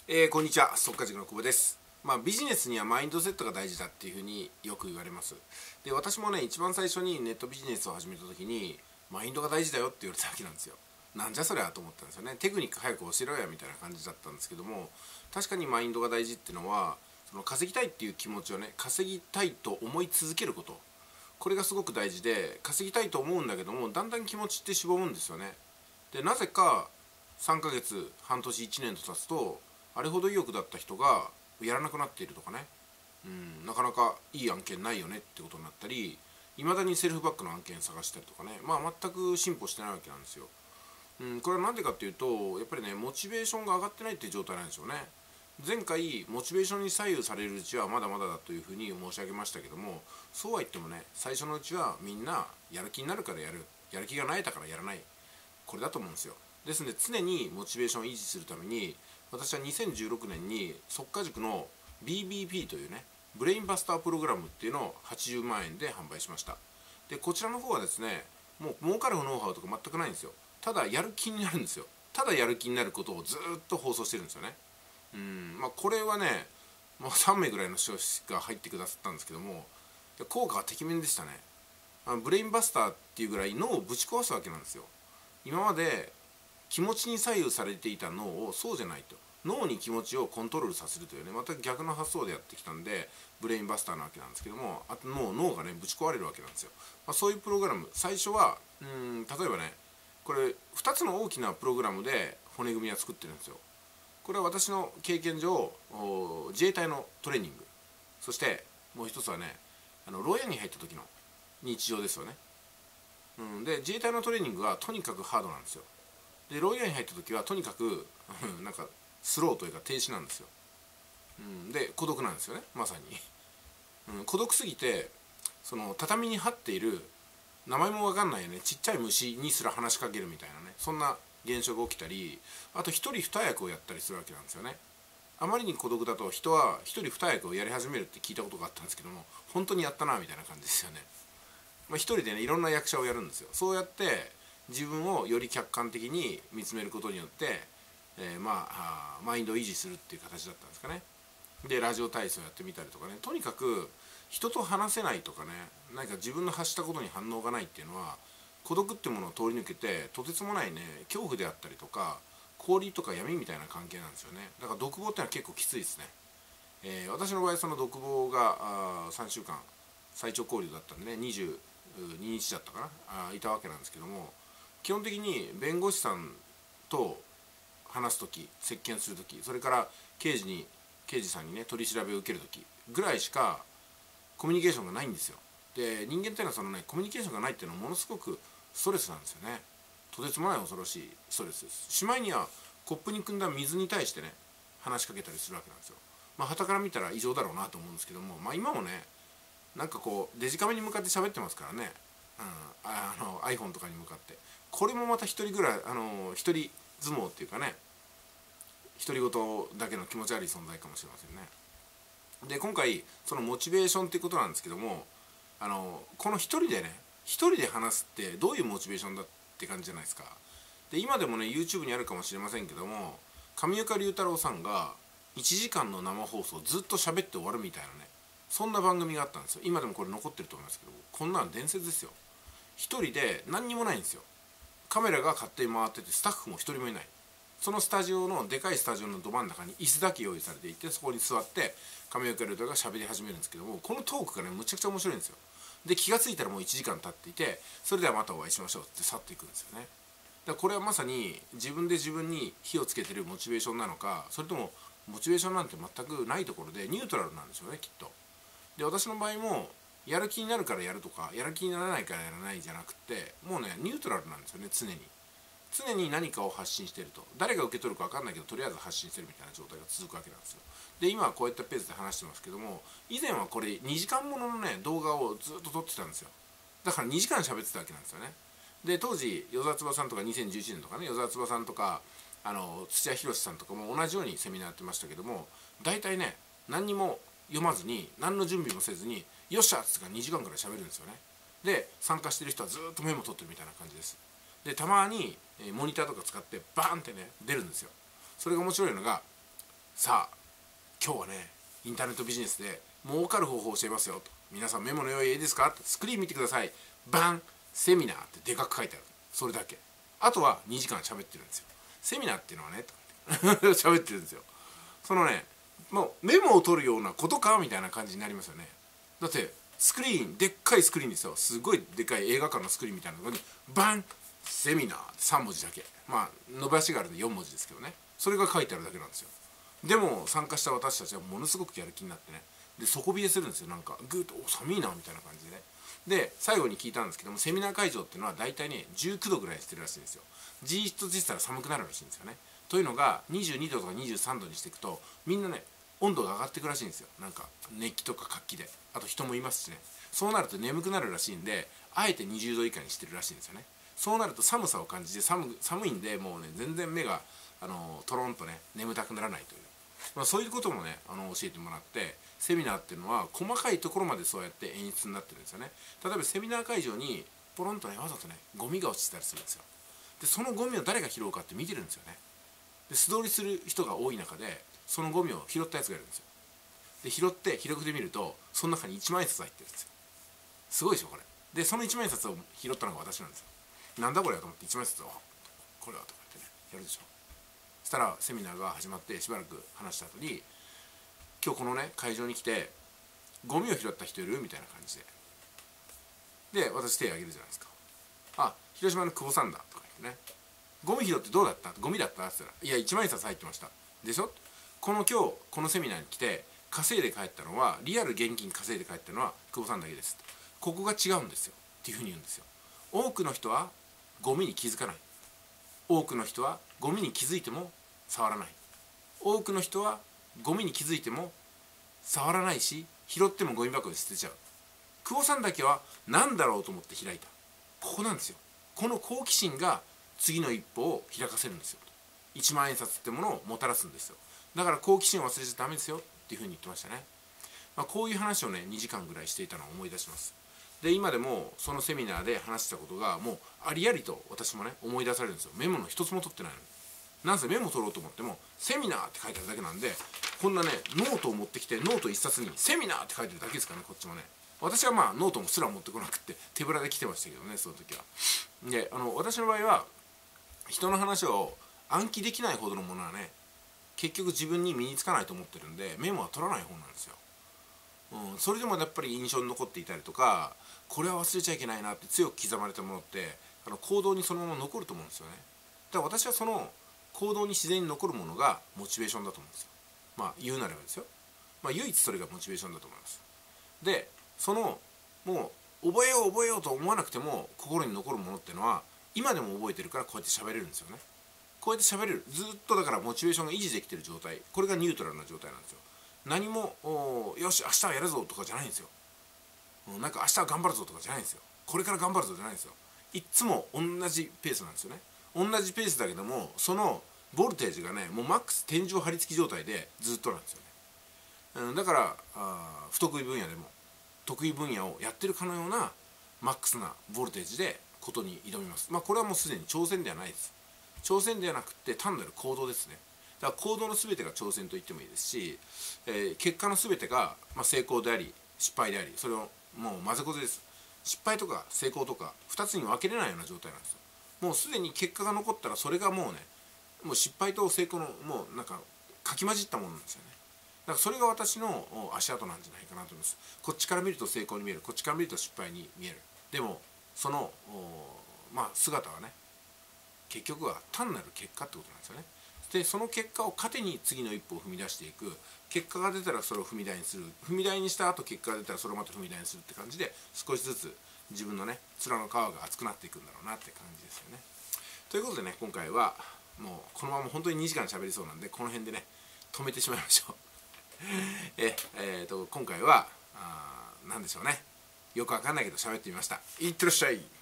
こんにちは、速稼塾の久保です。ビジネスにはマインドセットが大事だっていうふうによく言われます。で、私もね、一番最初にネットビジネスを始めた時に、マインドが大事だよって言われたわけなんですよ。なんじゃそりゃと思ったんですよね。テクニック早く教えろやみたいな感じだったんですけども、確かにマインドが大事っていうのは、その稼ぎたいっていう気持ちをね、稼ぎたいと思い続けること。これがすごく大事で、稼ぎたいと思うんだけども、だんだん気持ちってしぼむんですよね。で、なぜか3ヶ月、半年、1年と経つと、あれほど意欲だった人がやらなくなっているとかね、なかなかいい案件ないよねってことになったり、いまだにセルフバックの案件探したりとかね、全く進歩してないわけなんですよ。これは何でかっていうと、やっぱりね、モチベーションが上がってないっていう状態なんでしょうね。前回モチベーションに左右されるうちはまだまだだというふうに申し上げましたけども、そうは言ってもね、最初のうちはみんなやる気になるからやる、やる気がないだからやらない、これだと思うんですよ。ですので常にモチベーションを維持するために、私は2016年に速稼塾の BBP というね、ブレインバスタープログラムっていうのを80万円で販売しました。で、こちらの方はですね、もう儲かるノウハウとか全くないんですよ。ただやる気になるんですよ。ただやる気になることをずっと放送してるんですよね。これはね、もう3名ぐらいの人が入ってくださったんですけども、効果はてきめんでしたね。ブレインバスターっていうぐらい脳をぶち壊すわけなんですよ。今まで気持ちに左右されていた脳をそうじゃないと、脳に気持ちをコントロールさせるというね、また逆の発想でやってきたんで、ブレインバスターなわけなんですけども、あと脳がねぶち壊れるわけなんですよ。そういうプログラム、最初は例えばね、これ2つの大きなプログラムで骨組みは作ってるんですよ。これは私の経験上、自衛隊のトレーニング、そしてもう一つはね、牢屋に入った時の日常ですよね。で、自衛隊のトレーニングはとにかくハードなんですよ。で、牢屋に入った時はとにかくなんかスローというか停止なんですよ。で、孤独なんですよね、まさに。孤独すぎて、その畳に張っている名前も分かんないよね、ちっちゃい虫にすら話しかけるみたいなね、そんな現象が起きたり、あと一人二役をやったりするわけなんですよね。あまりに孤独だと人は一人二役をやり始めるって聞いたことがあったんですけども、本当にやったなみたいな感じですよね。一人でね、いろんな役者をやるんですよ。そうやって自分をより客観的に見つめることによって、マインドを維持するっていう形だったんですかね。で、ラジオ体操やってみたりとかね、とにかく人と話せないとかね、何か自分の発したことに反応がないっていうのは、孤独っていうものを通り抜けてとてつもないね、恐怖であったりとか氷とか闇みたいな関係なんですよね。だから独房っていうのは結構きついですね。私の場合その独房が3週間最長交流だったんでね、22日だったかな、いたわけなんですけども、基本的に弁護士さんと話す時、接見する時、それから刑事さんにね取り調べを受ける時ぐらいしかコミュニケーションがないんですよ。で、人間っていうのはそのね、コミュニケーションがないっていうのはものすごくストレスなんですよね。とてつもない恐ろしいストレスです。しまいにはコップに汲んだ水に対してね、話しかけたりするわけなんですよ。傍から見たら異常だろうなと思うんですけども、今もね、なんかこうデジカメに向かって喋ってますからね、iPhone とかに向かって、これもまた一人ぐらい一人相撲っていうかね、独り言だけの気持ち悪い存在かもしれませんね。で、今回そのモチベーションっていうことなんですけども、この一人で話すってどういうモチベーションだって感じじゃないですか。で、今でもね YouTube にあるかもしれませんけども、上岡龍太郎さんが1時間の生放送をずっと喋って終わるみたいなね、そんな番組があったんですよ。今でもこれ残ってると思いますけど、こんなの伝説ですよ。一人で何にもないんですよ。カメラが勝手に回っててスタッフも一人もいない。そのスタジオのでかいスタジオのど真ん中に椅子だけ用意されていて、そこに座って上岡龍太郎が喋り始めるんですけども、このトークがねむちゃくちゃ面白いんですよ。で、気が付いたらもう1時間経っていて、それではまたお会いしましょうって去っていくんですよね。だからこれはまさに自分で自分に火をつけてるモチベーションなのか、それともモチベーションなんて全くないところでニュートラルなんでしょうね、きっと。で、私の場合もやる気になるからやるとか、やる気にならないからやらないじゃなくて、もうねニュートラルなんですよね。常に何かを発信していると、誰が受け取るか分かんないけどとりあえず発信してるみたいな状態が続くわけなんですよ。で、今はこういったペースで話してますけども、以前はこれ2時間もののね動画をずっと撮ってたんですよ。だから2時間喋ってたわけなんですよね。で、当時与沢翼さんとか2011年とかね、与沢翼さんとか土屋宏さんとかも同じようにセミナーやってましたけども、大体ね何にも読まずに何の準備もせずによっしゃっつって2時間くらい喋るんですよね。で、参加してる人はずっとメモ取ってるみたいな感じです。で、たまにモニターとか使ってバーンってね出るんですよ。それが面白いのが、 さあ今日はねインターネットビジネスで儲かる方法を教えますよと。皆さんメモの用意いいですかって。スクリーン見てください。バンセミナーってでかく書いてある。それだけ。あとは2時間喋ってるんですよ。セミナーっていうのはねとか喋ってるんですよ。そのねもうメモを取るようなことかみたいな感じになりますよね。だってスクリーンでっかいスクリーンですよ。すごいでかい映画館のスクリーンみたいなところにバンセミナー3文字だけ、まあ伸ばしがあるんで4文字ですけどね、それが書いてあるだけなんですよ。でも参加した私たちはものすごくやる気になってね、で底冷えするんですよ。なんかグーッと「お寒いな」みたいな感じでね。で最後に聞いたんですけども、セミナー会場っていうのは大体ね19度ぐらいしてるらしいんですよ。じーっと実際寒くなるらしいんですよね。というのが22度とか23度にしていくとみんなね温度が上がっていくらしいんですよ。なんか熱気とか活気で、あと人もいますしね。そうなると眠くなるらしいんで、あえて20度以下にしてるらしいんですよね。そうなると寒さを感じて寒いんで、もうね全然目がトロンとね眠たくならないという、そういうこともね教えてもらって、セミナーっていうのは細かいところまでそうやって演出になってるんですよね。例えばセミナー会場にポロンとねわざとねゴミが落ちてたりするんですよ。でそのゴミを誰が拾うかって見てるんですよね。で素通りする人が多い中でそのゴミを拾ったやつがいるんですよ。で拾って広くで見るとその中に1万円札入ってるんですよ。すごいでしょこれ。でその1万円札を拾ったのが私なんですよ。なんだこれやと思って1万円札をこれはとか言ってねやるでしょ。そしたらセミナーが始まってしばらく話した後に、今日このね会場に来てゴミを拾った人いるみたいな感じで私手挙げるじゃないですか。あ、広島の久保さんだとか言ってね、ゴミ拾ってどうだった、ゴミだったって言ったら、いや1万円札入ってましたでしょ。今日このセミナーに来て稼いで帰ったのは、リアル現金稼いで帰ったのは久保さんだけです。ここが違うんですよっていうふうに言うんですよ。多くの人はゴミに気づかない。多くの人はゴミに気づいても触らない。多くの人はゴミに気づいても触らないし、拾ってもゴミ箱に捨てちゃう。久保さんだけは何だろうと思って開いた。ここなんですよ。この好奇心が次の一歩を開かせるんですよ。1万円札ってものをもたらすんですよ。だから好奇心を忘れちゃダメですよっていうふうに言ってましたね。こういう話をね2時間ぐらいしていたのを思い出します。で今でもそのセミナーで話したことがもうありありと私もね思い出されるんですよ。メモの一つも取ってないのに。なんせメモ取ろうと思ってもセミナーって書いてあるだけなんで、こんなねノートを持ってきてノート一冊にセミナーって書いてるだけですからね、こっちもね。私はまあノートもすら持ってこなくて手ぶらで来てましたけどね、その時は。で私の場合は人の話を暗記できないほどのものはね結局自分に身につかないと思ってるんで、メモは取らない方なんですよ。それでもやっぱり印象に残っていたりとか、これは忘れちゃいけないなって強く刻まれたものって行動にそのまま残ると思うんですよね。だから私はその行動に自然に残るものがモチベーションだと思うんですよ。まあ言うなればですよ。唯一それがモチベーションだと思います。でそのもう覚えようと思わなくても心に残るものっていうのは今でも覚えてるからこうやって喋れるんですよね。こうやって喋れる、ずっとだからモチベーションが維持できてる状態、これがニュートラルな状態なんですよ。何もよし明日はやるぞとかじゃないんですよ。なんか明日は頑張るぞとかじゃないんですよ。これから頑張るぞじゃないんですよ。いっつも同じペースなんですよね。同じペースだけどもそのボルテージがねもうマックス天井張り付き状態でずっとなんですよね。だから不得意分野でも得意分野をやってるかのようなマックスなボルテージでことに挑みます。これはもうすでに挑戦ではないです。挑戦ではなくって単なる行動ですね。だから行動の全てが挑戦と言ってもいいですし、結果の全てが、成功であり失敗であり、それをもう混ぜこぜです。失敗とか成功とか2つに分けれないような状態なんですよ。もうすでに結果が残ったらそれがもうねもう失敗と成功のもうなんかかき混じったものなんですよね。だからそれが私の足跡なんじゃないかなと思います。こっちから見ると成功に見える、こっちから見ると失敗に見える。でもその姿はね結局は単なる結果ってことなんですよね。でその結果を糧に次の一歩を踏み出していく。結果が出たらそれを踏み台にする、踏み台にした後結果が出たらそれをまた踏み台にするって感じで少しずつ自分のね面の皮が厚くなっていくんだろうなって感じですよね。ということでね今回はもうこのまま本当に2時間喋りそうなんでこの辺でね止めてしまいましょう今回は何でしょうね、よくわかんないけど喋ってみました。いってらっしゃい。